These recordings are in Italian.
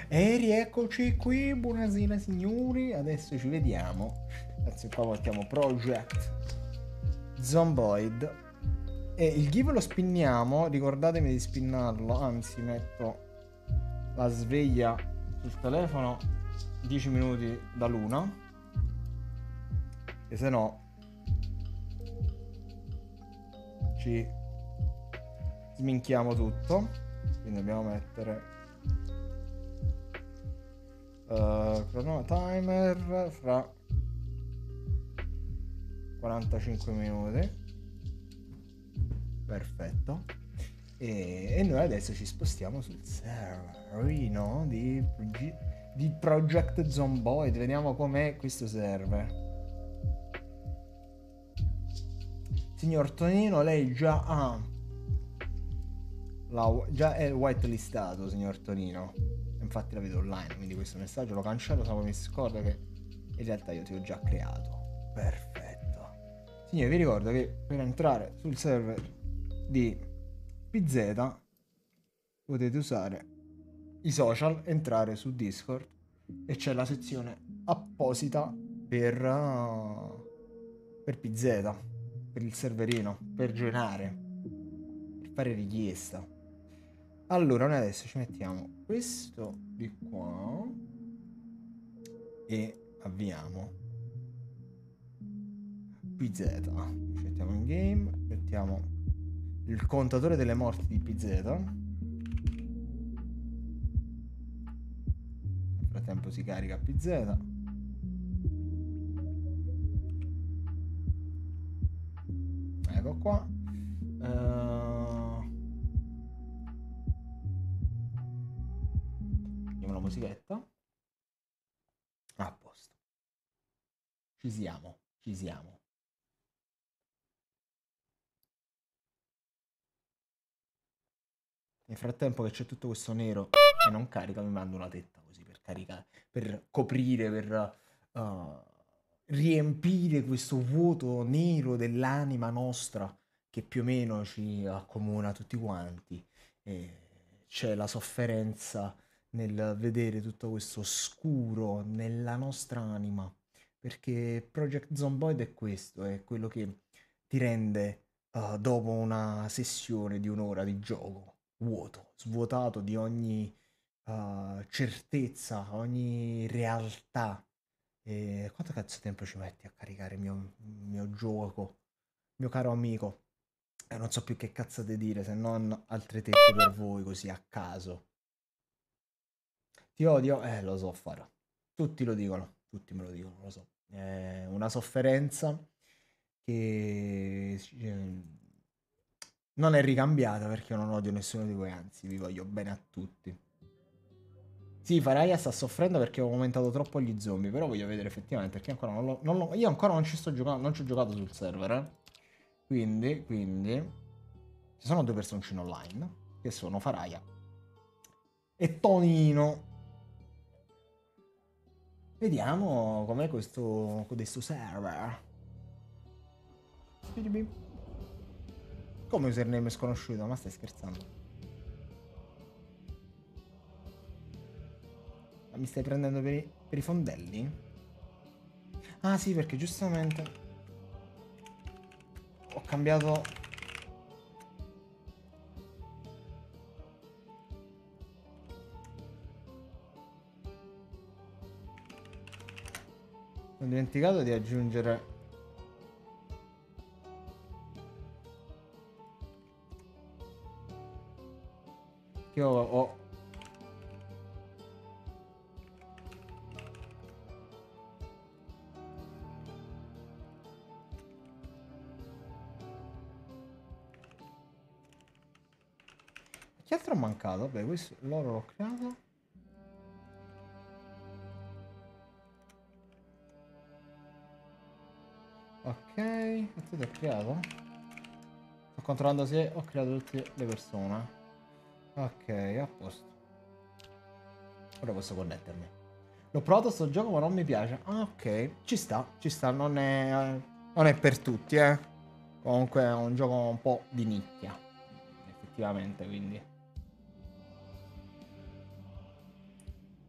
E rieccoci qui, buonasera signori, adesso ci vediamo. Anzi, qua mettiamo Project Zomboid. E il give lo spinniamo, ricordatemi di spinnarlo, anzi metto la sveglia sul telefono 10 minuti da luna, che se no ci sminchiamo tutto. Quindi dobbiamo mettere timer fra 45 minuti. Perfetto. E noi adesso ci spostiamo sul serverino di Project Zomboid. Vediamo com'è questo server. Signor Tonino, lei già già è whitelistato, signor Tonino. Infatti la vedo online, quindi questo messaggio lo cancello, se no mi scordo che in realtà io ti ho già creato. Perfetto. Signori, vi ricordo che per entrare sul server di PZ potete usare i social, entrare su Discord e c'è la sezione apposita per PZ, per il serverino, per joinare, per fare richiesta. Allora, noi adesso ci mettiamo questo di qua e avviamo PZ. Ci mettiamo in game, mettiamo il contatore delle morti di PZ. Nel frattempo si carica PZ. Ecco qua. Mettiamo la musichetta. A posto. Ci siamo, ci siamo. Nel frattempo che c'è tutto questo nero e non carica, mi mando una tetta così per caricare, per coprire, per riempire questo vuoto nero dell'anima nostra che più o meno ci accomuna tutti quanti. E c'è la sofferenza nel vedere tutto questo scuro nella nostra anima. Perché Project Zomboid è questo, è quello che ti rende dopo una sessione di un'ora di gioco vuoto, svuotato di ogni certezza, ogni realtà. E quanto cazzo tempo ci metti a caricare il mio gioco, mio caro amico? E non so più che cazzo di dire se non altre tette per voi così a caso. Ti odio? Lo so, Fara. Tutti lo dicono, tutti me lo dicono, lo so. È una sofferenza che non è ricambiata perché io non odio nessuno di voi, anzi vi voglio bene a tutti. Sì, Faraya sta soffrendo perché ho aumentato troppo gli zombie, però voglio vedere effettivamente perché ancora io ancora non ci sto giocando, non ci ho giocato sul server, eh. Quindi ci sono due personcine online che sono Faraya e Tonino. Vediamo com'è questo server. Come username sconosciuto? Ma stai scherzando? Ma mi stai prendendo per i fondelli? Ah sì, perché giustamente ho cambiato. Ho dimenticato di aggiungere. Che ho. Che altro ho mancato? Vabbè, questo loro l'ho creato. Ok, questo l'ho creato. Sto controllando se ho creato tutte le persone. Ok, a posto. Ora posso connettermi. L'ho provato sto gioco ma non mi piace. Ah, ok. Ci sta, non è per tutti, eh. Comunque è un gioco un po' di nicchia. Effettivamente, quindi.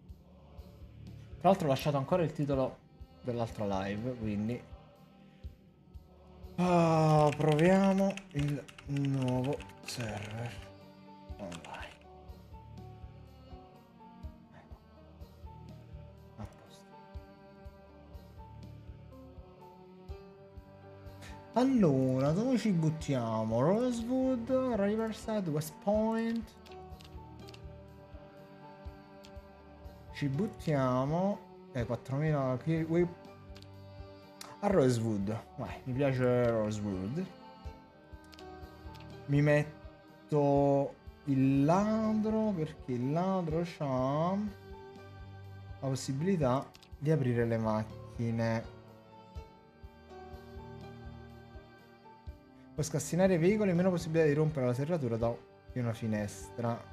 Tra l'altro ho lasciato ancora il titolo dell'altra live, quindi proviamo il nuovo server online. A posto. Allora, dove ci buttiamo? Rosewood, Riverside, West Point. Ci buttiamo 4000 a Rosewood. Vai, mi piace Rosewood. Mi metto il ladro perché il ladro ha la possibilità di aprire le macchine. Può scassinare i veicoli e meno possibilità di rompere la serratura da una finestra.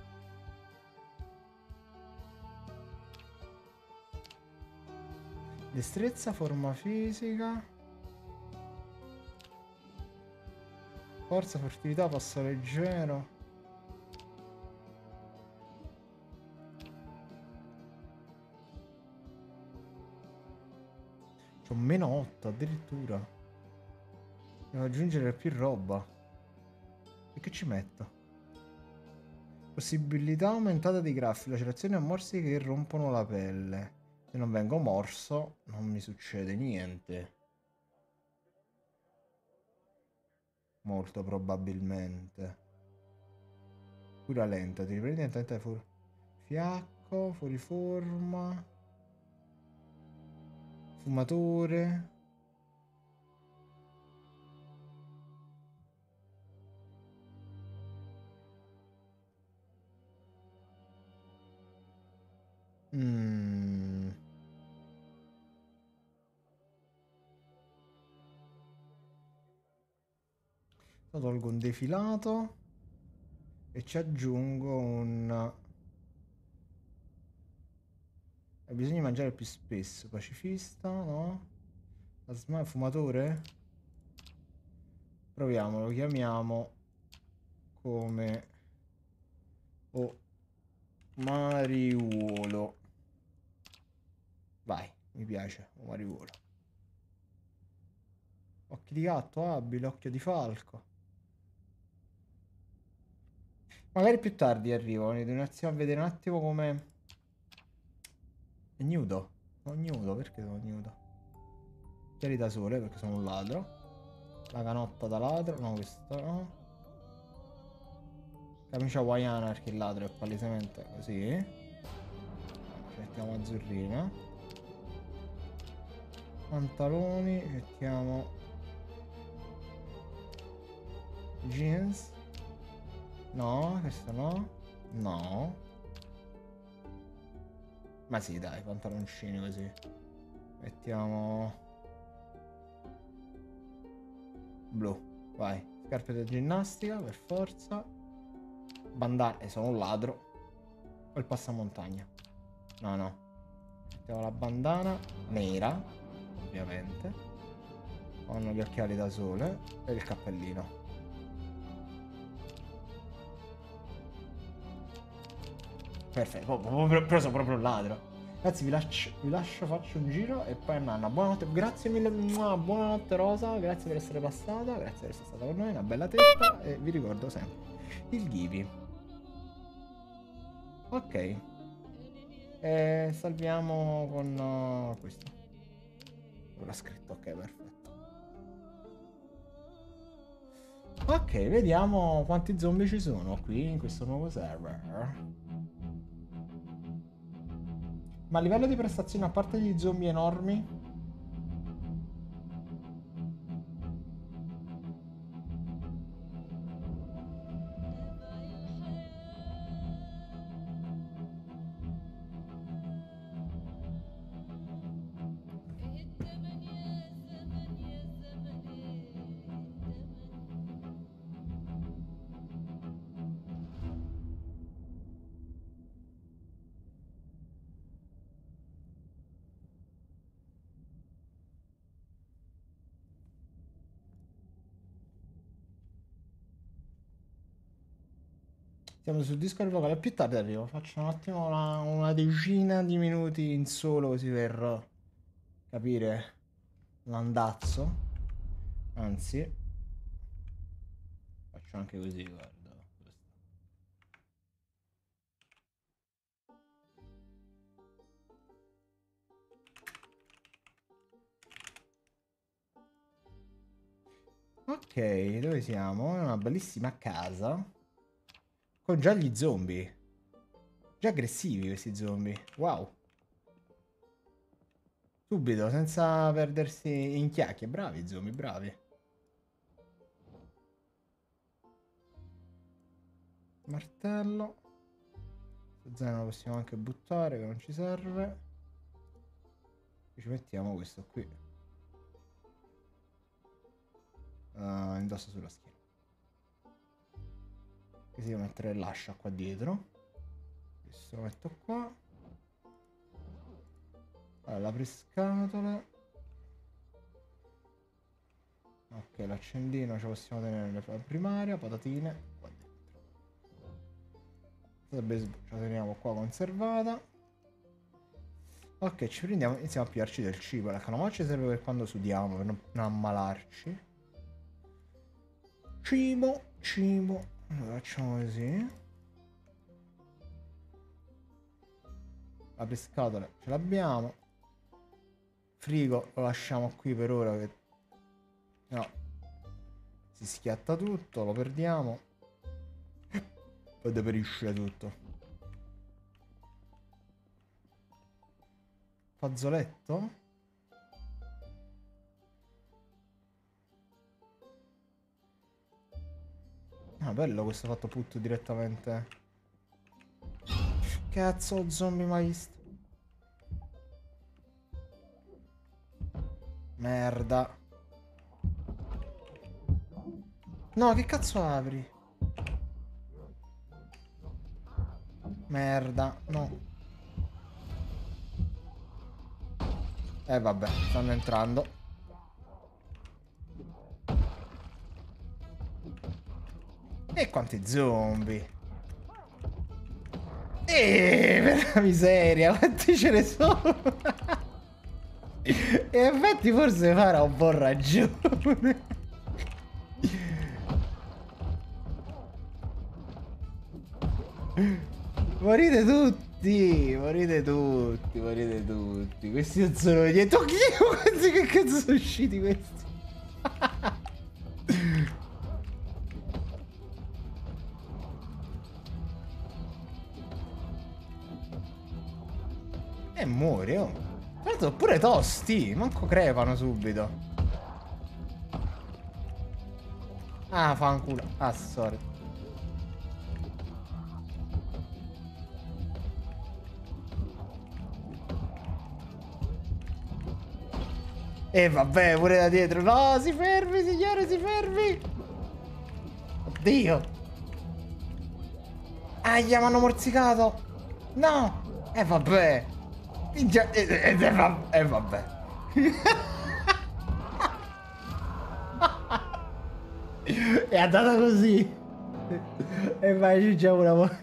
Destrezza, forma fisica, forza, furtività, passo leggero. C'ho meno 8 addirittura. Devo aggiungere più roba. E che ci metto? Possibilità aumentata di graffi, lacerazioni a morsi che rompono la pelle. Se non vengo morso non mi succede niente. Molto probabilmente. Cura lenta, ti riprendi lentamente fuori. Fiacco, fuori forma. Fumatore. Tolgo un defilato e ci aggiungo un... Bisogna mangiare più spesso. Pacifista, no? Fumatore? Proviamo, lo chiamiamo come... Mariuolo. Vai, mi piace, Mariuolo. Occhi di gatto, abile, occhio di falco. Magari più tardi arrivo, devo a vedere un attimo come... È nudo. Sono nudo, perché sono nudo? Occhiali da sole, perché sono un ladro. La canotta da ladro, no, questa no. Camicia hawaiana, perché il ladro è palesemente così. Ci mettiamo azzurrina. Pantaloni, mettiamo... Jeans. No, questo no. No. Ma sì, dai, pantaloncini così. Mettiamo... Blu. Vai. Scarpe da ginnastica, per forza. Bandana. Sono un ladro. O il passamontagna. No, no. Mettiamo la bandana nera, ovviamente. Con gli occhiali da sole. E il cappellino. Perfetto, però sono proprio un ladro. Ragazzi, vi lascio, faccio un giro e poi Nanna. Buonanotte, grazie mille, buonanotte Rosa, grazie per essere passata, grazie per essere stata con noi, una bella testa e vi ricordo sempre il Givi. Ok. Salviamo con questo. L'ho scritto, ok, perfetto. Ok, vediamo quanti zombie ci sono qui in questo nuovo server. Ma a livello di prestazione, a parte gli zombie enormi, Siamo sul Discord vocale, più tardi arrivo, faccio un attimo una decina di minuti in solo così per capire l'andazzo. Anzi, faccio anche così, guarda. Ok, dove siamo? È una bellissima casa con già gli zombie. Già aggressivi questi zombie. Wow. Subito, senza perdersi in chiacchiere. Bravi zombie, bravi. Martello. Questo zaino lo possiamo anche buttare, che non ci serve. Ci mettiamo questo qui. Indossa sulla schiena. Così devo mettere l'ascia qua dietro. Questo lo metto qua. Allora, l'apriscatole. Ok, l'accendino ce lo possiamo tenere nella primaria. Patatine qua dentro. Ce la teniamo qua conservata. Ok, ci prendiamo, iniziamo a pigliarci del cibo. La canovaccia serve per quando sudiamo, per non ammalarci. Cibo, cibo. Allora, facciamo così. L'apriscatole ce l'abbiamo. Frigo lo lasciamo qui per ora che no, si schiatta tutto, lo perdiamo. Poi deperisce tutto. Fazzoletto? Ah, bello questo fatto putto direttamente. Cazzo, zombie mai visto. Merda. No, che cazzo apri? Merda, no. Vabbè, stanno entrando. E quanti zombie. Per la miseria, quanti ce ne sono? E infatti forse farà un po' ragione. Morite tutti, morite tutti, morite tutti. Questi non sono niente. Oh, che cazzo sono usciti questi? E muore, oh. Tra l'altro sono pure tosti, manco crepano subito. Ah, fanculo. Ah, sorry. E vabbè, pure da dietro. No, si fermi, signore, si fermi. Oddio. Aia, mi hanno morsicato. No. E vabbè. E vabbè. È andata così. E vai, ci facciamo una volta.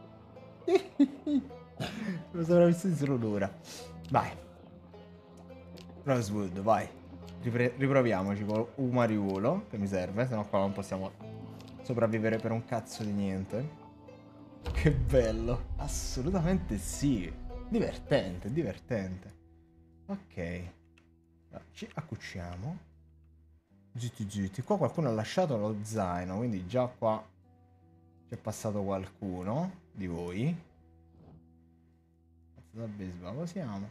Lo sopravvissuto solo un'ora. Vai. Rosewood, vai. Riproviamoci con un mariuolo, che mi serve, sennò qua non possiamo sopravvivere per un cazzo di niente. Che bello. Assolutamente sì. Divertente, divertente. Ok. Ci accucciamo. Zitti zitti. Qua qualcuno ha lasciato lo zaino, quindi già qua c'è passato qualcuno di voi. Da baseball siamo.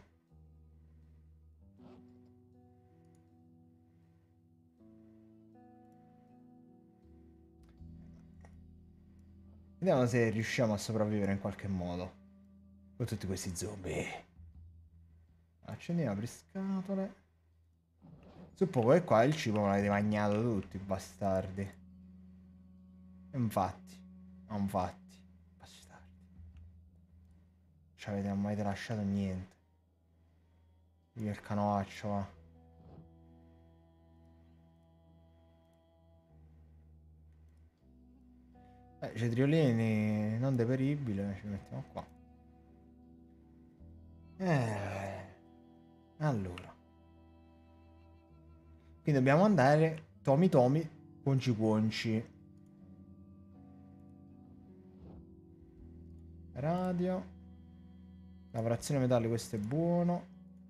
Vediamo se riusciamo a sopravvivere in qualche modo con tutti questi zombie. Accendiamo le scatole. Suppongo che qua il cibo me l'avete magnato tutti, bastardi. Infatti, infatti, bastardi. Non ci avete mai lasciato niente. Via il canovaccio, va. Cetriolini non deperibile, ci mettiamo qua. Allora. Quindi dobbiamo andare Tomi Tomi, Conci Conci. Radio. Lavorazione metalli, questo è buono.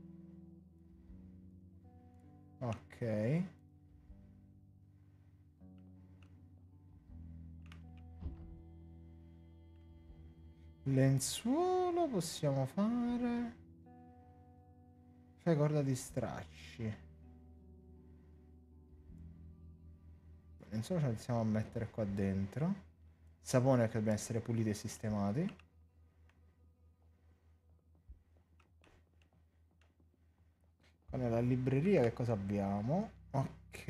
Ok. Lenzuolo possiamo fare. Fai corda di stracci. Lenzuolo ce lo iniziamo a mettere qua dentro. Sapone che dobbiamo essere puliti e sistemati. Qua nella libreria che cosa abbiamo? Ok.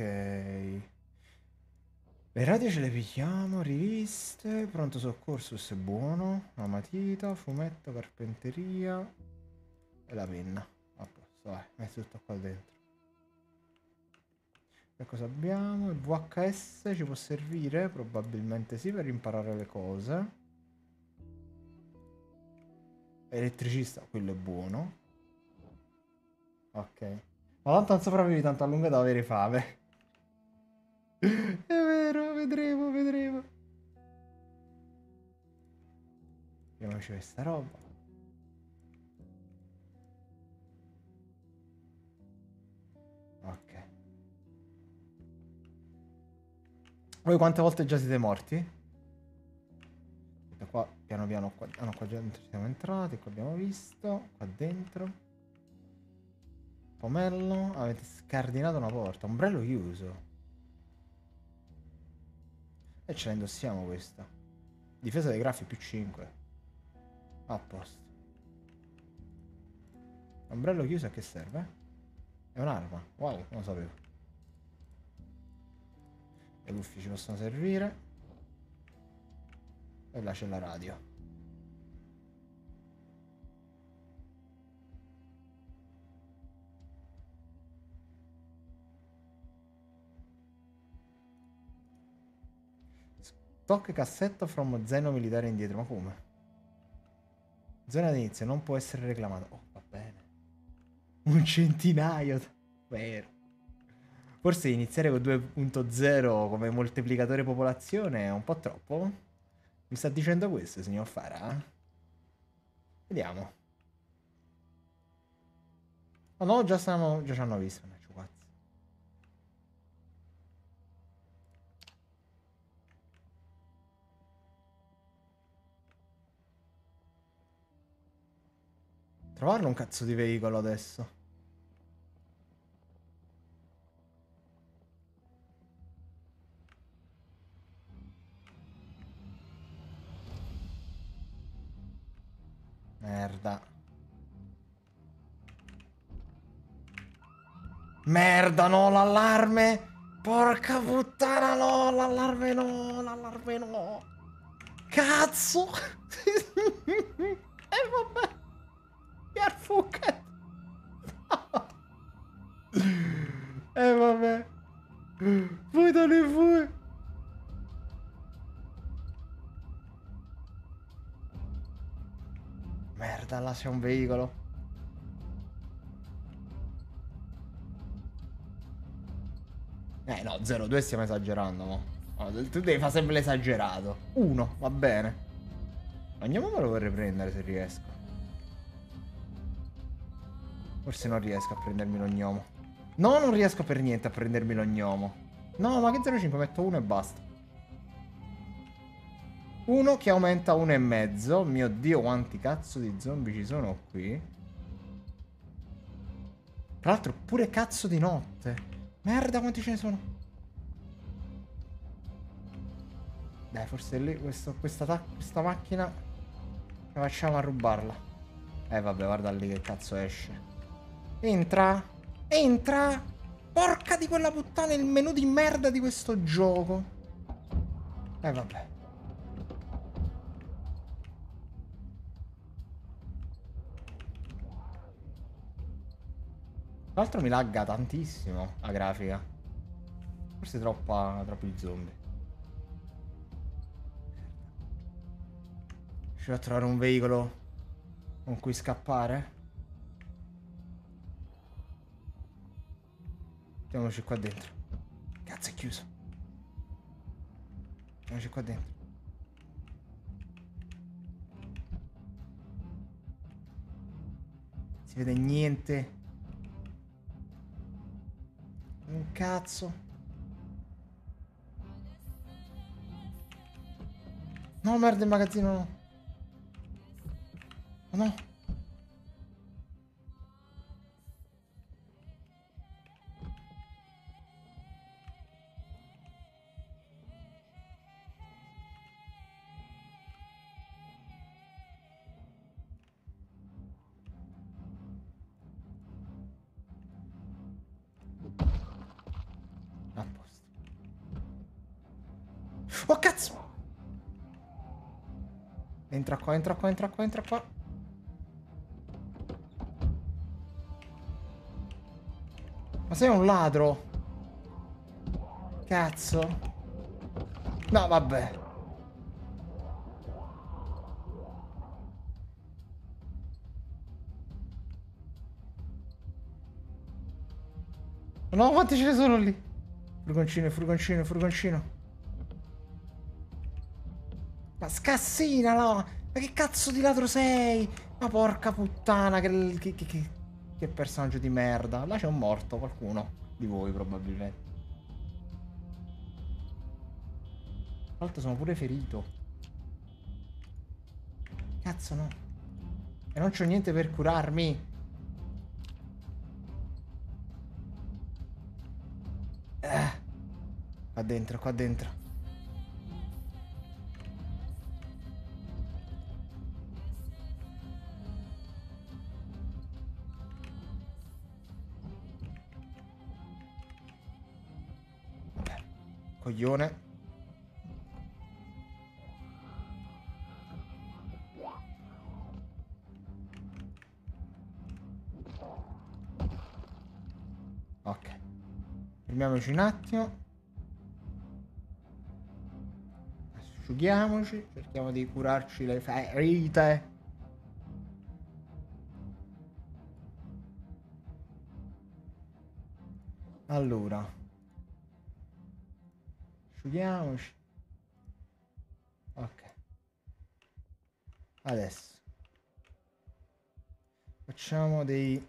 Le radio ce le pigliamo, riviste, pronto soccorso, questo è buono. Una matita, fumetto, carpenteria e la penna. A posto, vai, metti tutto qua dentro. Che cosa abbiamo? Il VHS ci può servire? Probabilmente sì, per imparare le cose. Elettricista, quello è buono. Ok. Ma tanto non sopravvivi tanto a lungo da avere fame. È vero, vedremo, vedremo. Vediamoci questa roba. Ok. Voi quante volte già siete morti? Da qua, piano piano, qua. Ah no, qua già dentro siamo entrati, qua abbiamo visto. Qua dentro. Pomello, avete scardinato una porta. Ombrello chiuso. E ce la indossiamo questa. Difesa dei graffi più 5. A posto. Ombrello chiuso a che serve? È un'arma. Wow, non lo sapevo. Le cuffie ci possono servire. E là c'è la radio. Stock cassetto from Zeno militare indietro. Ma come? Zona d'inizio non può essere reclamato. Oh, va bene. Un centinaio. Vero. Forse iniziare con 2.0 come moltiplicatore popolazione è un po' troppo. Mi sta dicendo questo, signor Farah? Vediamo. Oh no, già ci hanno visto. Trovarlo un cazzo di veicolo adesso. Merda. Merda, no, l'allarme. Porca puttana, no, l'allarme no, l'allarme no. Cazzo. Vabbè. Yarfucket. Vabbè. Voi da ne fui. Merda, là c'è un veicolo. No, 0,2 stiamo esagerando, mo. No, tu devi fare sempre l'esagerato. 1, va bene. Andiamo, me lo vorrei prendere se riesco. Forse non riesco a prendermi lo gnomo. No, non riesco per niente a prendermi lo gnomo. No, ma che 0,5? Metto 1 e basta. 1 che aumenta 1,5. Mio Dio, quanti cazzo di zombie ci sono qui. Tra l'altro, pure cazzo di notte. Merda, quanti ce ne sono. Dai, forse lì questa macchina ce la facciamo a rubarla. Vabbè, guarda lì che cazzo esce. Entra. Entra. Porca di quella puttana, il menù di merda di questo gioco. Vabbè. Tra l'altro mi lagga tantissimo la grafica. Forse troppi zombie. Riuscirò a trovare un veicolo con cui scappare? Mettiamoci qua dentro. Cazzo, è chiuso. Mettiamoci qua dentro. Si vede niente. Un cazzo. No, merda, il magazzino no. Oh, no. A posto. Oh, cazzo! Entra qua, entra qua, entra qua, entra qua. Ma sei un ladro? Cazzo. No, vabbè. No, quanti ce ne sono lì? Furgoncino, furgoncino, furgoncino. Ma scassina, no! Ma che cazzo di ladro sei? Ma porca puttana, che personaggio di merda. Là c'è un morto, qualcuno di voi probabilmente. Tra l'altro sono pure ferito. Cazzo no. E non c'ho niente per curarmi. Qua dentro, qua dentro. Vabbè. Coglione. Ok. Fermiamoci un attimo. Asciughiamoci. Cerchiamo di curarci le ferite. Allora. Asciughiamoci. Ok. Adesso. Facciamo dei...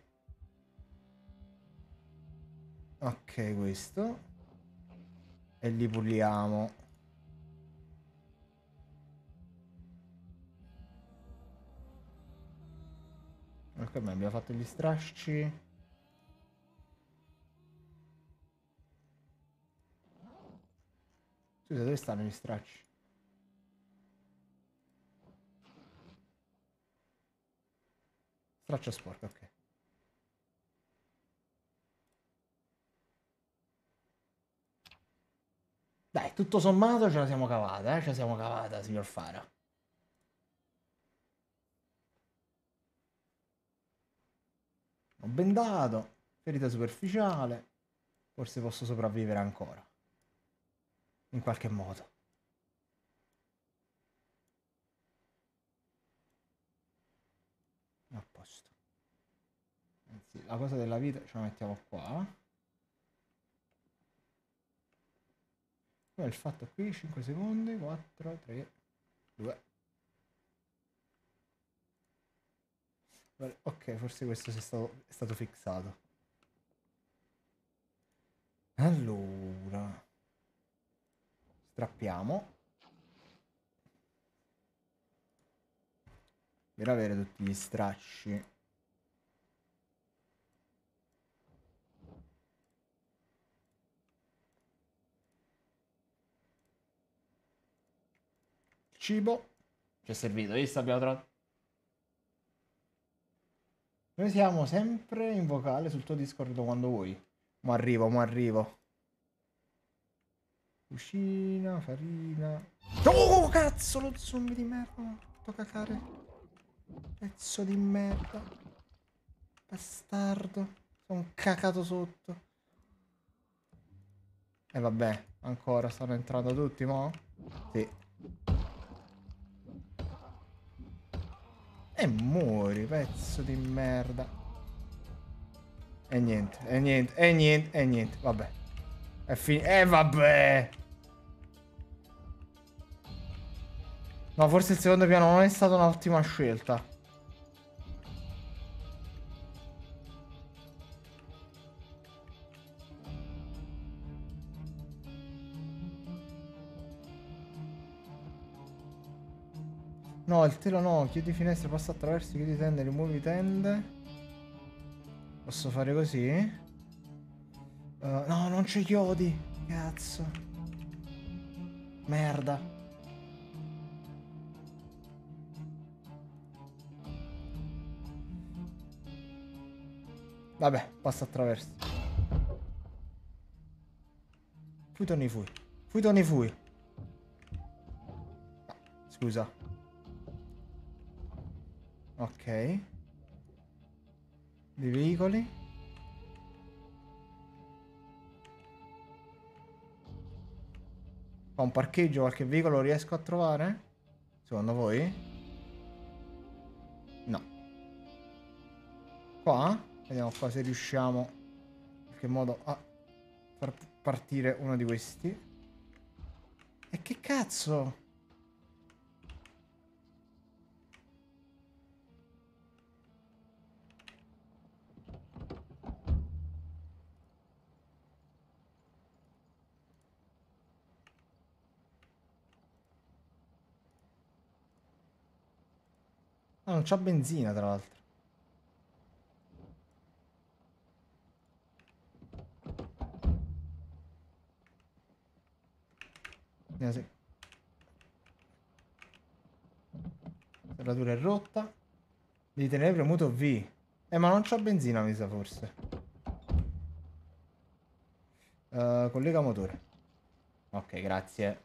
Ok, questo. E li puliamo. Ok, ma abbiamo fatto gli strascichi. Scusa, dove stanno gli stracci? Straccia sporca, ok. Dai, tutto sommato ce la siamo cavata, Ce la siamo cavata, signor Fara. Ho bendato, ferita superficiale. Forse posso sopravvivere ancora. In qualche modo. A posto. Anzi, la cosa della vita ce la mettiamo qua. Poi il fatto qui, 5 secondi, 4, 3, 2. Ok, forse questo è stato fissato. Allora. Strappiamo. Per avere tutti gli stracci. Il cibo. Ci è servito, visto? Abbiamo trovato... Noi siamo sempre in vocale sul tuo Discord quando vuoi. Mo' arrivo, mo' arrivo. Cucina, farina. Oh, cazzo, lo zombie di merda. Tocca cacare. Pezzo di merda. Bastardo. Sono cacato sotto. E vabbè, ancora stanno entrando tutti, mo? Sì. E muori, pezzo di merda. E niente, e niente, e niente, e niente. Vabbè. È finito. E vabbè. No, forse il secondo piano non è stata un'ottima scelta. No, il telo no. Chiudi finestre, passa attraverso, chiudi tende, rimuovi tende. Posso fare così? No, non c'è chiodi. Cazzo. Merda. Vabbè, passa attraverso. Fui Tony fui. Fui Tony fui. Scusa. Ok. Dei veicoli. Fa un parcheggio, qualche veicolo riesco a trovare? Secondo voi? No. Qua? Vediamo qua se riusciamo in qualche modo a far partire uno di questi. E che cazzo? Ah, non c'ha benzina tra l'altro. Vediamo se... Serratura è rotta. Devi tenere premuto V. Ma non c'ha benzina mi sa forse. Collega motore. Ok, grazie.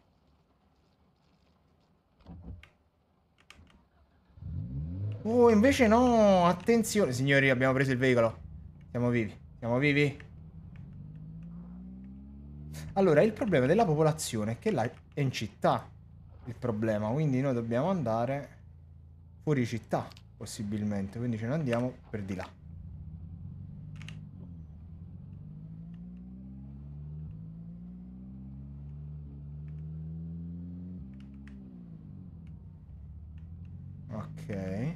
Oh, invece no, attenzione. Signori, abbiamo preso il veicolo. Siamo vivi, siamo vivi. Allora, il problema della popolazione è che là è in città il problema, quindi noi dobbiamo andare fuori città, possibilmente. Quindi ce ne andiamo per di là. Ok.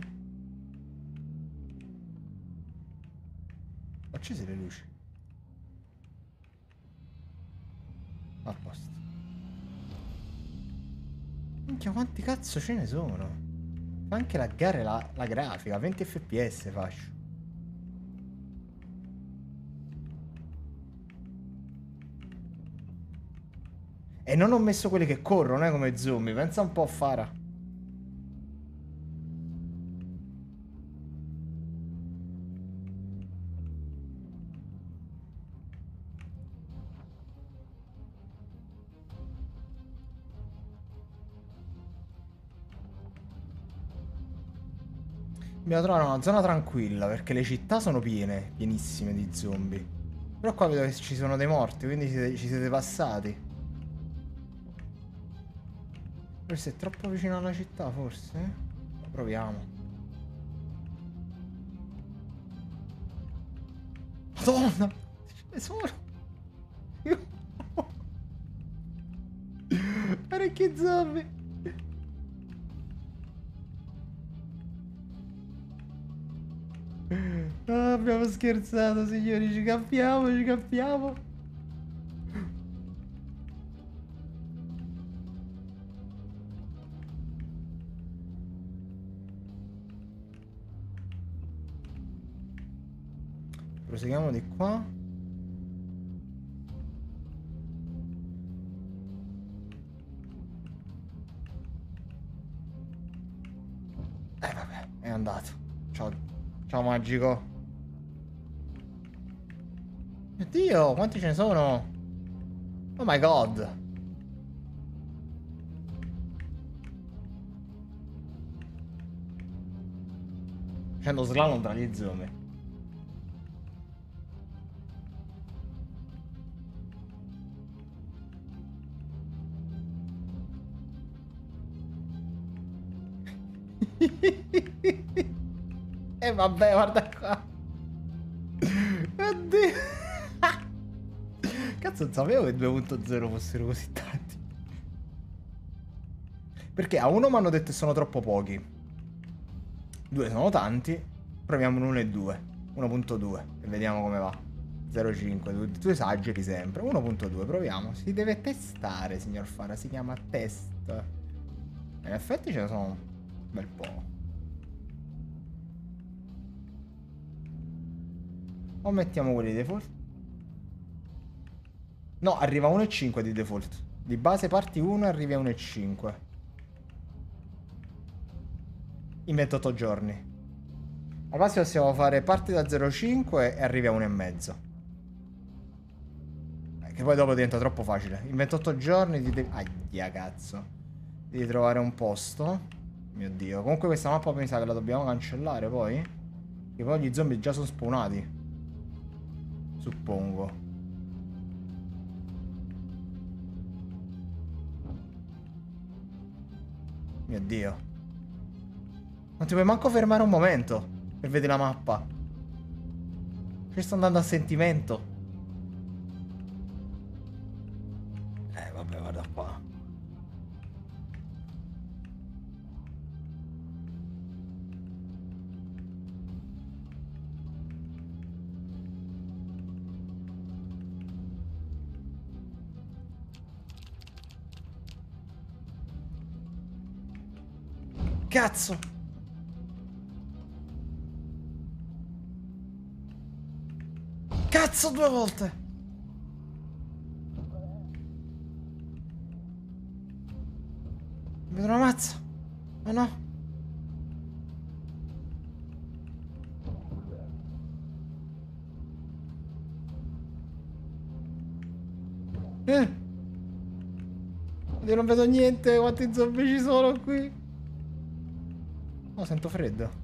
Accese le luci. A posto. Minchia, quanti cazzo ce ne sono? Fa anche laggare la grafica, 20 fps faccio. E non ho messo quelli che corrono, come zombie. Pensa un po' a Fara. Dobbiamo trovare una zona tranquilla, perché le città sono piene, pienissime di zombie. Però qua vedo che ci sono dei morti, quindi ci siete passati. Forse è troppo vicino alla città, forse? Proviamo. Madonna! Ce ne sono! Io... Parecchi zombie! Ah, abbiamo scherzato, signori, ci campiamo, ci campiamo. Proseguiamo di qua. Vabbè, è andato. Ciao, ciao magico. Oddio, quanti ce ne sono? Oh my god. Facendo slalom tra gli zombie. E vabbè, guarda qua. Oddio. Cazzo, non sapevo che 2.0 fossero così tanti. Perché a uno mi hanno detto che sono troppo pochi. 2 sono tanti. Proviamo un 1 e 2. 1.2 e vediamo come va. 0.5. Tu esageri sempre. 1.2, proviamo. Si deve testare, signor Fara. Si chiama test. In effetti ce ne sono un bel po'. O mettiamo quelli di default. No, arriva a 1.5 di default. Di base parti 1 e arrivi a 1.5. In 28 giorni. Al massimo possiamo fare parti da 0.5 e arrivi a 1,5. Che poi dopo diventa troppo facile. In 28 giorni ti devi... Ahia, cazzo. Devi trovare un posto. Mio Dio. Comunque questa mappa mi sa che la dobbiamo cancellare poi. Che poi gli zombie già sono spawnati. Suppongo. Mio Dio. Non ti puoi manco fermare un momento per vedere la mappa. Ci sto andando a sentimento. Vabbè, guarda qua. Cazzo! Cazzo, 2 volte! Vedo una mazza! Oh no! Io non vedo niente, quanti zombie ci sono qui? Oh, sento freddo.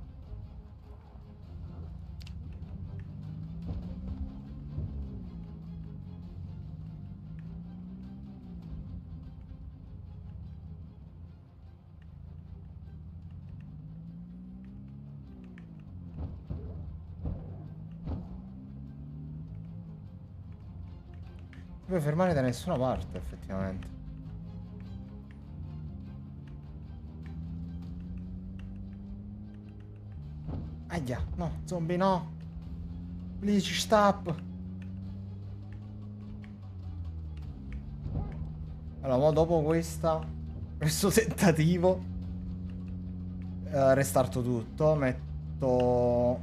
Non puoi fermare da nessuna parte, effettivamente. Aia, no, zombie no. Please stop. Allora, mo dopo questo tentativo restarto tutto. Metto...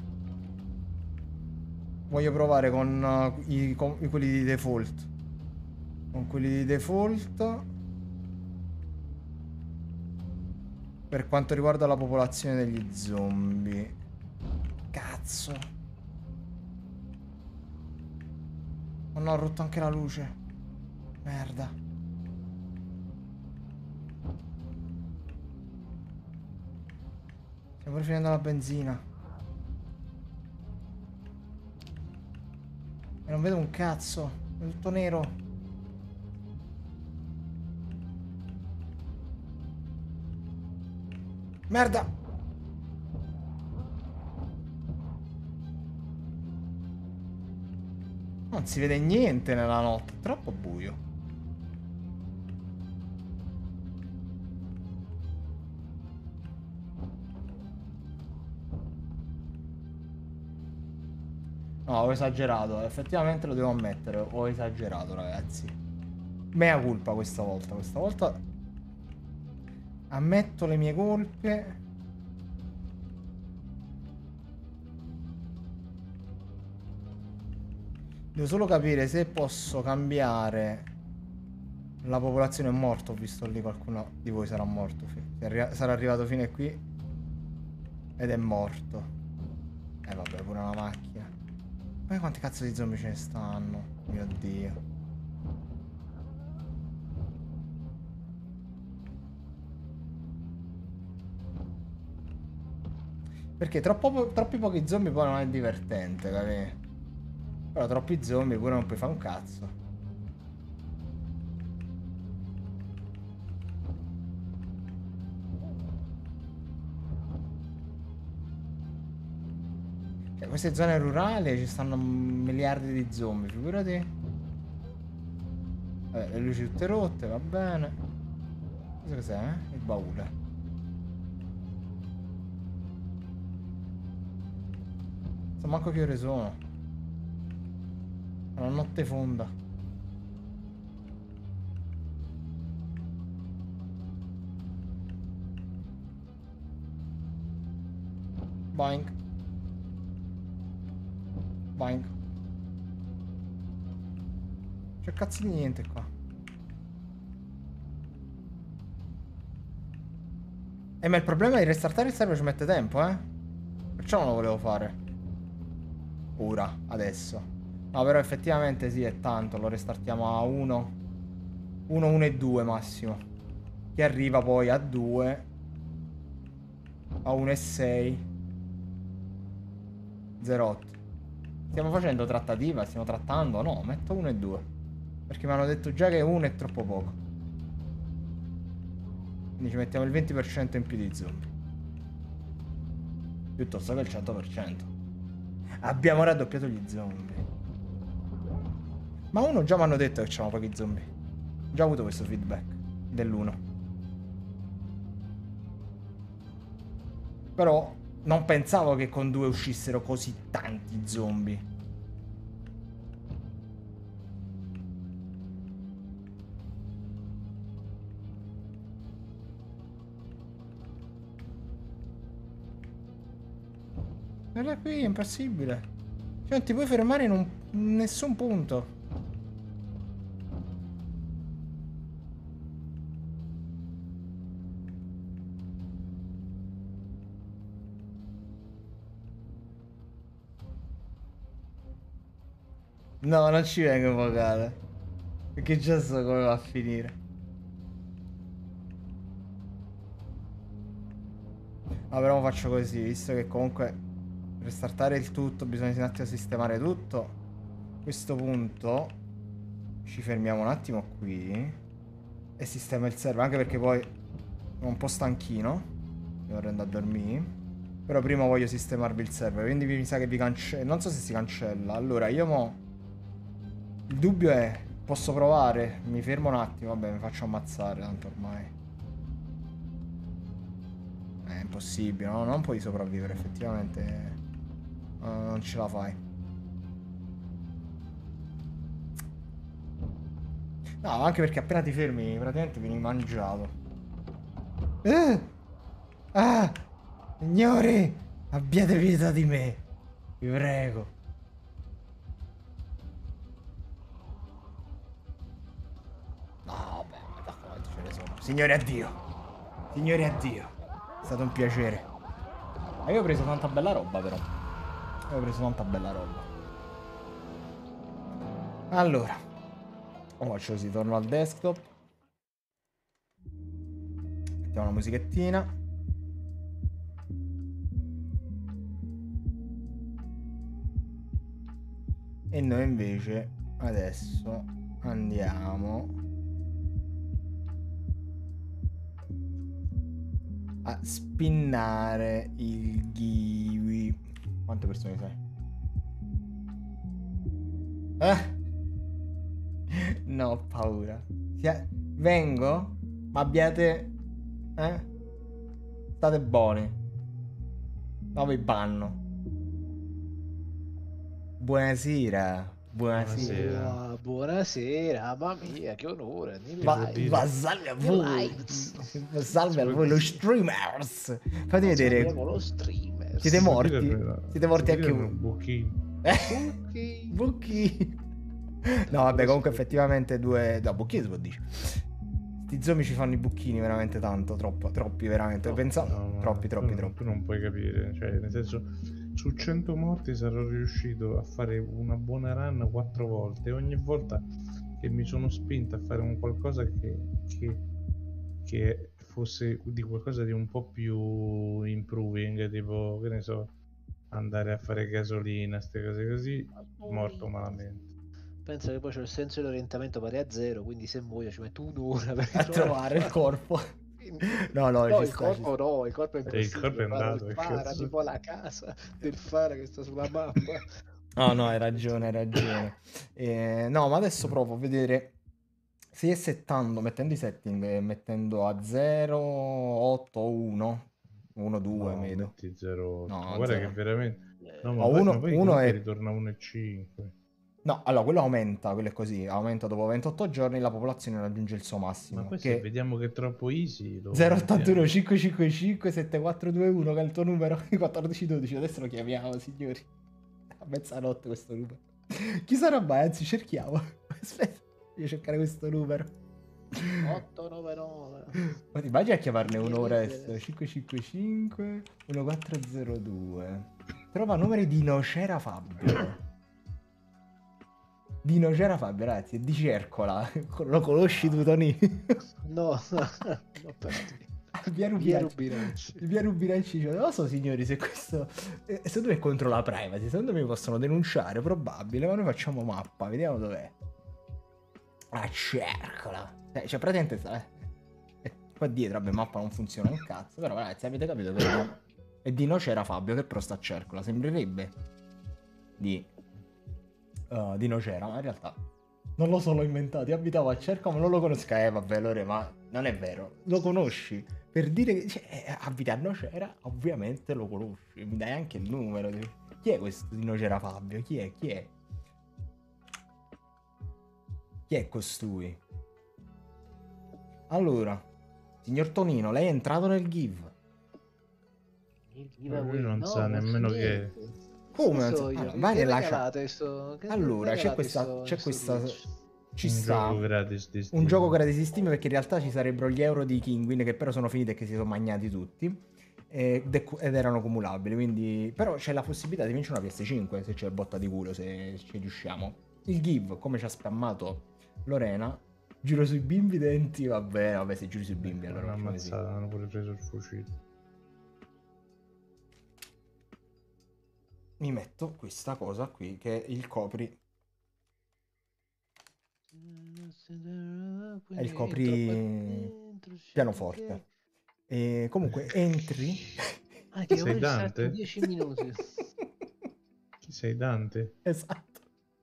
Voglio provare con, quelli di default. Con quelli di default. Per quanto riguarda la popolazione degli zombie. Cazzo. Oh no, ho rotto anche la luce. Merda. Stiamo pure finendo la benzina. E non vedo un cazzo. È tutto nero. Merda! Non si vede niente nella notte, è troppo buio. No, ho esagerato, effettivamente lo devo ammettere, ho esagerato, ragazzi. Mea colpa questa volta ammetto le mie colpe. Devo solo capire se posso cambiare la popolazione. È morto, ho visto lì qualcuno di voi sarà morto. Sarà arrivato fino a qui ed è morto. Vabbè, pure una macchina. Ma quanti cazzo di zombie ce ne stanno? Mio Dio. Perché troppi pochi zombie poi non è divertente, capì? Però troppi zombie pure non puoi fare un cazzo. Queste zone rurali ci stanno miliardi di zombie, figurati. Vabbè, le luci tutte rotte, va bene. Questo cos'è, eh? Il baule. Non so manco che ore sono. È una notte fonda. Boink. Boink. C'è cazzo di niente qua. Ma il problema è di restartare il server ci mette tempo, eh? Perciò non lo volevo fare. Ora, adesso. No, però effettivamente sì, è tanto. Lo restartiamo a 1. 1, 1 e 2 massimo. Che arriva poi a 2. A 1 e 6. 0,8. Stiamo facendo trattativa? Stiamo trattando? No, metto 1 e 2. Perché mi hanno detto già che 1 è troppo poco. Quindi ci mettiamo il 20% in più di zombie. Piuttosto che il 100%. Abbiamo raddoppiato gli zombie. Ma uno già mi hanno detto che c'erano pochi zombie. Già ho avuto questo feedback dell'1. Però non pensavo che con 2 uscissero così tanti zombie. Guarda qui, è impossibile. Cioè, non ti puoi fermare in nessun punto. No, non ci vengo vocale. Perché già so come va a finire. No, però faccio così, visto che comunque per startare il tutto bisogna un attimo sistemare tutto. A questo punto ci fermiamo un attimo qui e sistema il server, anche perché poi sono un po' stanchino. Devo andare a dormire. Però prima voglio sistemarvi il server, quindi mi sa che vi cancella. Non so se si cancella. Allora, io mo... Il dubbio è, posso provare? Mi fermo un attimo, vabbè, mi faccio ammazzare, tanto ormai. È impossibile, no? Non puoi sopravvivere, effettivamente. Non ce la fai. No, anche perché appena ti fermi, praticamente vieni mangiato. Ah! Signori! Abbiate pietà di me! Vi prego. No, beh, ma da quanto ce ne sono? Signore, addio! Signore, addio! È stato un piacere. Ma io ho preso tanta bella roba, però. Io ho preso tanta bella roba. Allora. Faccio così, torno al desktop. Mettiamo una musicchettina. E noi invece adesso andiamo a spinnare il kiwi. Quante persone sei? No, ho paura. Vengo? Ma abbiate... State buoni. No, vi banno. Buonasera. Buonasera. Buonasera, mamma mia, che onore. Salve a voi. Salve a voi, lo streamers. Fate vedere. Lo streamer. Siete morti? Siete morti anche voi. Bucchi. No, vabbè, comunque effettivamente due... No, bucchini si può dire. Sti zombie ci fanno i bucchini veramente tanto, troppi veramente. Troppi. Tu non puoi capire, cioè, nel senso, su 100 morti sarò riuscito a fare una buona run 4 volte. E ogni volta che mi sono spinto a fare un qualcosa che fosse di qualcosa di un po' più improving, tipo, che ne so, andare a fare gasolina, queste cose così, morto malamente. Penso che poi c'ho il senso dell'orientamento pari a 0, quindi se muoio ci metto un'ora per trovare il corpo. quindi... No, no, No, ci il sta, ci corpo sta. no, il corpo è E il corpo impossibile, è fare andato, il che fara, cazzo. tipo la casa del fara che sta sulla mappa. No, no, hai ragione, hai ragione. No, ma adesso provo a vedere se settando, mettendo i setting, mettendo a 0, 8 o 1, 1, 2, No, vedo. metti 0,8. Ma No, guarda che 0. veramente... No, No, ma 1, poi 1 comunque è... ritorna a 1,5. No, allora quello aumenta, quello è così, aumenta dopo 28 giorni la popolazione raggiunge il suo Ma massimo, poi se che vediamo che è troppo easy, lo 081 aumentiamo. 555 7421 che è il tuo numero 1412, adesso lo chiamiamo signori a mezzanotte questo numero. Chi sarà mai? Anzi cerchiamo. Aspetta, devo cercare questo numero. 899. Ma ti immagini a chiamarne uno ora Incredibile. adesso? 555 1402. Trova numeri di Nocera Fabio. Di Nocera Fabio, ragazzi, è di Cercola. Lo conosci tu, Tony? No, no, per Via Via Rubinacci. Rubinacci. Via Rubinacci dice, non lo so signori se questo secondo me è contro la privacy, secondo me mi possono denunciare, probabile, ma noi facciamo mappa, vediamo dov'è. Ah, Cercola. Cioè praticamente qua dietro, vabbè, mappa non funziona un cazzo, però ragazzi avete capito che è di Nocera Fabio che però sta a Cercola, sembrerebbe di Nocera, ma in realtà non lo so, l'ho inventato, io abitavo a Cercola ma non lo conosco, vabbè Lore, ma non è vero, lo conosci? Per dire che abita a Nocera, ovviamente lo conosci, mi dai anche il numero. Chi è questo di Nocera Fabio? Chi è? Chi è? Chi è costui? Allora, signor Tonino, lei è entrato nel give. Il Lui giveaway. non No, sa non so nemmeno che... niente. Come? Che Non so so- io? Allora, Che, vai che nella chat. regalate sto? Che Allora, c'è regalate questa, sto Ci Un sta gioco gratis di un Steam. gioco gratis di Steam perché in realtà ci sarebbero gli euro di Kinguin che però sono finiti e che si sono magnati tutti ed erano cumulabili, quindi però c'è la possibilità di vincere una PS5 se c'è botta di culo, se ci riusciamo. Il give, come ci ha spammato Lorena, giro sui bimbi denti, vabbè, se giri sui bimbi allora Hanno facciamo così. ammazzato, hanno pure preso il fucile. Mi metto questa cosa qui che è il copri. È il copri pianoforte. E comunque entri. Ah, che Sei ora starti in Dante? 10 minuti. Chi sei, Dante? Esatto.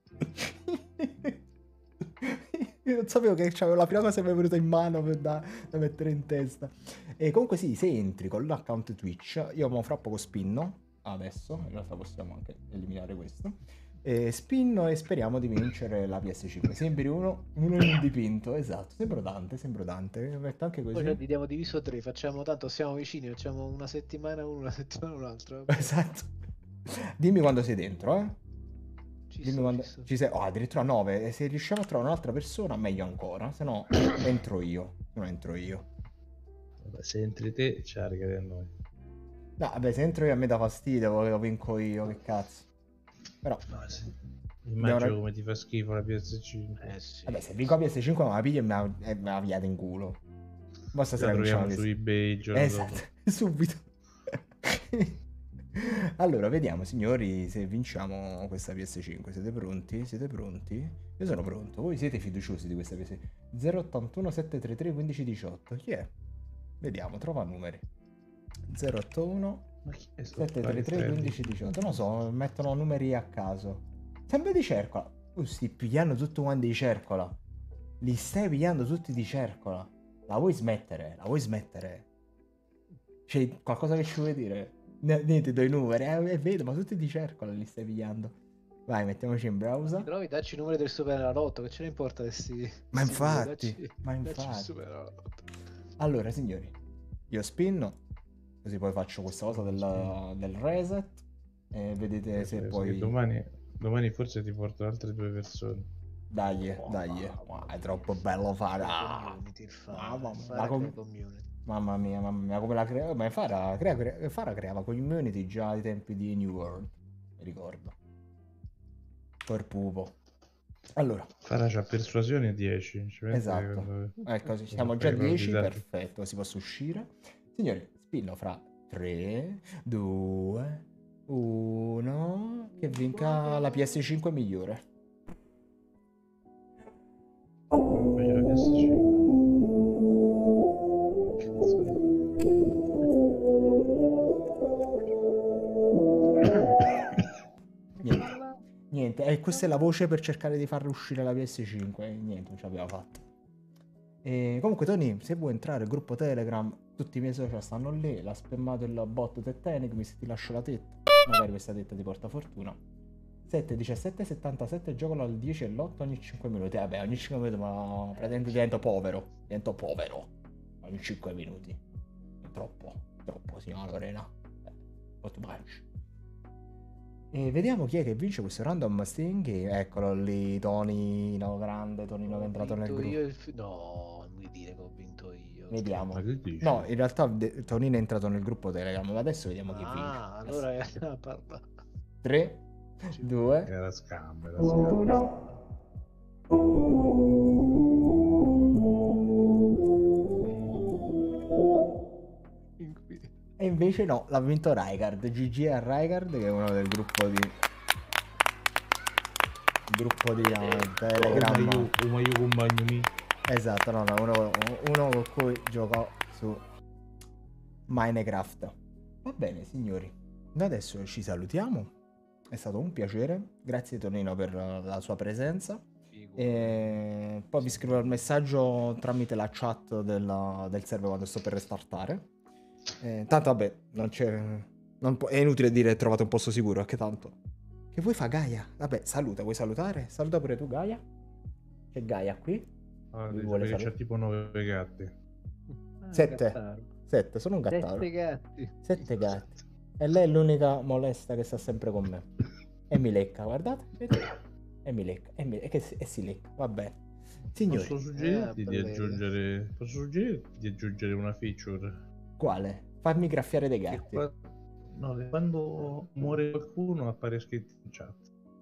Io non sapevo che c'avevo la prima cosa che mi è venuta in mano da mettere in testa. E comunque sì, se entri con l'account Twitch, io mo fra poco spinno. Adesso, in realtà possiamo anche eliminare questo. Spinno e speriamo di vincere la PS5. Sembri uno in un dipinto, esatto. Sembro Dante. Metto anche Poi così. dividiamo diviso 3, facciamo tanto, siamo vicini, facciamo una settimana uno, una settimana un altro. Esatto. Dimmi quando sei dentro, eh. Ci Dimmi sto, quando ci sto. ci sei. Oh, addirittura 9. E se riusciamo a trovare un'altra persona, meglio ancora. Se no, entro io. Se no, entro io. Vabbè, se entri te, ce la regali a noi. No, vabbè, se entro io a me dà fastidio, lo vinco io, che cazzo. Però, No, sì. Immagino Abbiamo- come ti fa schifo la PS5. Sì. vabbè, se vinco la PS5 me la piglio e me la pigliate in culo. Ma La stasera troviamo vinciamo su eBay il giorno Esatto, dopo. subito. Allora, vediamo, signori, se vinciamo questa PS5. Siete pronti? Siete pronti? Io sono pronto. Voi siete fiduciosi di questa PS5? 081 733 1518. Chi è? Vediamo, trova numeri. 081 Ma chi è sto 733 1518. Non so, mettono numeri a caso. Sempre di Cercola. Sti pigliando tutti quanti di Cercola. Li stai pigliando tutti di Cercola. La vuoi smettere? La vuoi smettere? C'è qualcosa che ci vuoi dire? Niente, do i numeri. Vedo, ma tutti di Cercola li stai pigliando. Vai, mettiamoci in browser. Trovi, dacci i numeri del Superenalotto, che ce ne importa di sti... Ma sti numeri, infatti, dacci il Superenalotto. Allora, signori, io spinno. Così poi faccio questa cosa del reset. E vedete se poi... Domani forse ti porto altre 2 persone. Dai. È troppo bello fare. Community, il Mamma mia, fare crea community. Mamma mia, come la crea? Ma Fara creava community già ai tempi di New World, mi ricordo. Per pupo. Allora, Farà c'ha persuasione 10. Ci pensi esatto. quando- Ecco, quando siamo fai già i 10, valutati? perfetto, si possa uscire. Signori, spinno fra 3, 2, 1, che vinca la PS5 migliore. Voglio la PS5. Cazzo Niente, e questa è la voce per cercare di farla uscire la PS5. E niente, non ce l'abbiamo fatta. E comunque, Tony, se vuoi entrare al gruppo Telegram, tutti i miei social stanno lì. L'ha spammato il bot Tettenic, mi se ti lascio la tetta. Magari questa tetta ti porta fortuna. 7, 17, 77, giocano al 10 e l'8 ogni 5 minuti. Vabbè, ogni 5 minuti, ma praticamente divento povero. Divento povero. Ogni 5 minuti. Troppo, signora Lorena. Too much. E vediamo chi è che vince questo random Steam Game. Eccolo lì, Tonino grande, Tonino che è entrato nel gruppo. No, non mi dire che ho vinto io. Vediamo. Ma che dici? No, in realtà Tonino è entrato nel gruppo Telegram, ma adesso vediamo chi vince. Ah, allora è la parla. 3, 2, Era scambio. 1. E invece no, l'ha vinto Raigard. GG a Raigard, che è uno del gruppo di Telegram. Ma io compagno mi. Esatto, no, uno con cui gioco su Minecraft. Va bene, signori. Noi adesso ci salutiamo. È stato un piacere. Grazie Tonino per la sua presenza. E poi vi scrivo il messaggio tramite la chat del server quando sto per restartare. Tanto vabbè, è inutile dire trovate un posto sicuro, perché tanto. Che vuoi fa Gaia? Vabbè, saluta, vuoi salutare? Saluta pure tu Gaia. C'è Gaia qui. Perché c'è tipo 9 gatti. 7, sono un gattaro. 7 gatti. 7 gatti. E lei è l'unica molesta che sta sempre con me. E mi lecca, guardate. Vedete? E mi lecca. E si lecca, va bene. Signori. Posso suggerirti di aggiungere una feature? Quale? Farmi graffiare dei gatti. No, quando muore qualcuno appare scritto in chat.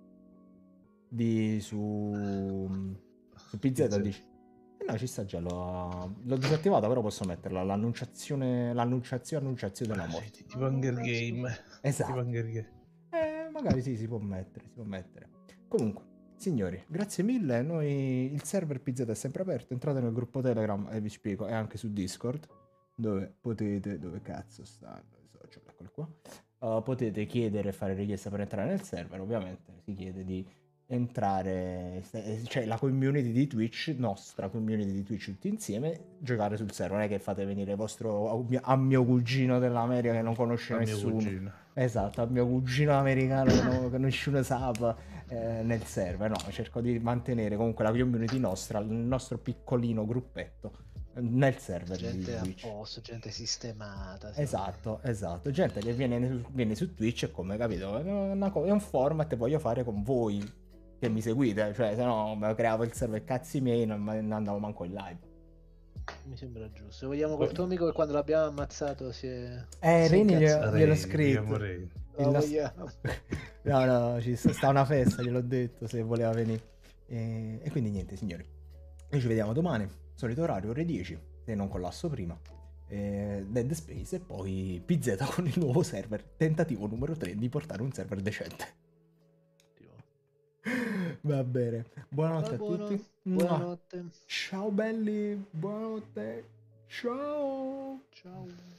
Su PZ dici? No, ci sta già, l'ho disattivata, però posso metterla. L'annunciazione della morte. Tipo Hunger Game. Esatto. Tipo Hunger Game. Magari sì, si può mettere. Comunque, signori, grazie mille. Il server PZ è sempre aperto. Entrate nel gruppo Telegram e vi spiego. E anche su Discord, dove cazzo stanno i social? Eccolo qua. Potete chiedere e fare richiesta per entrare nel server. Ovviamente si chiede di entrare, cioè la community di Twitch, nostra community di Twitch tutti insieme, giocare sul server. Non è che fate venire a mio cugino dell'America che non conosce nessuno. Esatto, a mio cugino americano che nessuno sa nel server. No, cerco di mantenere comunque la community nostra, il nostro piccolino gruppetto nel server gente di Twitch. A posto, gente sistemata. Esatto, gente che viene su Twitch, e come capito, è un format che voglio fare con voi che mi seguite, cioè se no creavo il server cazzi miei, non andavo manco in live. Mi sembra giusto. Se vogliamo col tuo amico che quando l'abbiamo ammazzato si è... Reni gliel'ho scritto. No, ci sta una festa, gliel'ho detto se voleva venire. E quindi niente, signori. Noi ci vediamo domani, solito orario, ore 10, se non collasso prima. Dead Space e poi PZ con il nuovo server. Tentativo numero 3 di portare un server decente. Va bene, buonanotte a tutti. Buonanotte. Ciao belli, buonanotte. Ciao.